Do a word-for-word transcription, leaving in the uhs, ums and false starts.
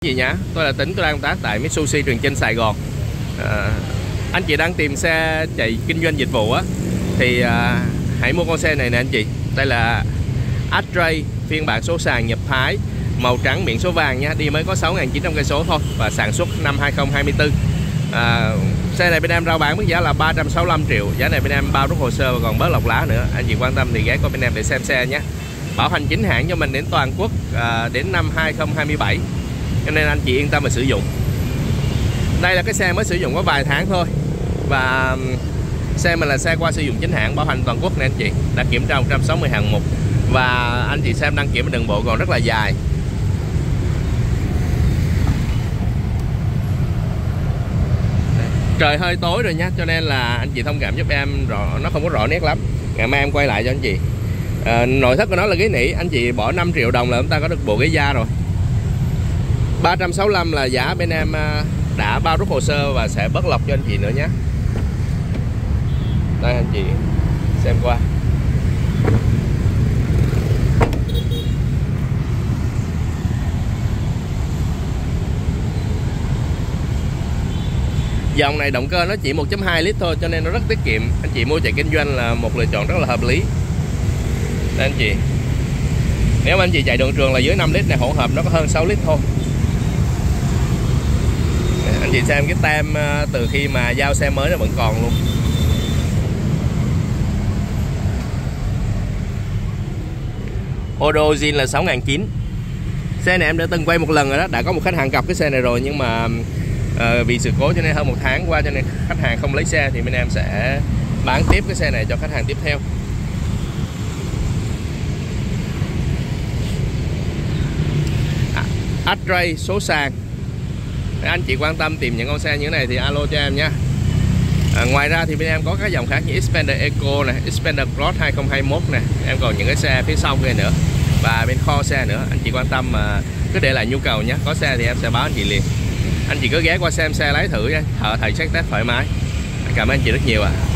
Gì nhá, tôi là Tính, tôi đang công tác tại Mitsubishi Trường Chinh Sài Gòn. à, Anh chị đang tìm xe chạy kinh doanh dịch vụ á thì à, hãy mua con xe này nè anh chị. Đây là Astray phiên bản số sàn nhập Thái, màu trắng biển số vàng nha, đi mới có sáu nghìn chín trăm cây số thôi và sản xuất năm hai không hai tư. à, Xe này bên em rao bán với giá là ba trăm sáu mươi lăm triệu. Giá này bên em bao rút hồ sơ và còn bớt lọc lá nữa. Anh chị quan tâm thì ghé qua bên em để xem xe nhé. Bảo hành chính hãng cho mình đến toàn quốc à, đến năm hai không hai bảy, cho nên anh chị yên tâm mà sử dụng. Đây là cái xe mới sử dụng có vài tháng thôi, và xe mình là xe qua sử dụng chính hãng, bảo hành toàn quốc nè anh chị. Đã kiểm tra một trăm sáu mươi hạng mục, và anh chị xem đăng kiểm đường bộ còn rất là dài. Trời hơi tối rồi nhá, cho nên là anh chị thông cảm giúp em, rõ nó không có rõ nét lắm. Ngày mai em quay lại cho anh chị. à, Nội thất của nó là ghế nỉ, anh chị bỏ năm triệu đồng là chúng ta có được bộ ghế da rồi. Ba trăm sáu mươi lăm là giá bên em đã bao rút hồ sơ và sẽ bớt lọc cho anh chị nữa nhé. Đây anh chị xem qua. Dòng này động cơ nó chỉ một chấm hai lít thôi, cho nên nó rất tiết kiệm. Anh chị mua chạy kinh doanh là một lựa chọn rất là hợp lý. Đây anh chị, nếu mà anh chị chạy đường trường là dưới năm lít này, hỗn hợp nó có hơn sáu lít thôi. Anh chị xem cái tem từ khi mà giao xe mới nó vẫn còn luôn. Odo zin là sáu nghìn chín trăm. Xe này em đã từng quay một lần rồi đó. Đã có một khách hàng cặp cái xe này rồi, nhưng mà uh, vì sự cố cho nên hơn một tháng qua cho nên khách hàng không lấy xe, thì bên em sẽ bán tiếp cái xe này cho khách hàng tiếp theo. Astray số sàn. Anh chị quan tâm tìm những con xe như thế này thì alo cho em nha. à, Ngoài ra thì bên em có các dòng khác như Xpander Eco này, Xpander Cross hai không hai mốt này. Em còn những cái xe phía sau kia nữa, và bên kho xe nữa. Anh chị quan tâm mà cứ để lại nhu cầu nhé. Có xe thì em sẽ báo anh chị liền. Anh chị cứ ghé qua xem xe lái thử nha, thợ thầy check test thoải mái. Cảm ơn anh chị rất nhiều ạ. à.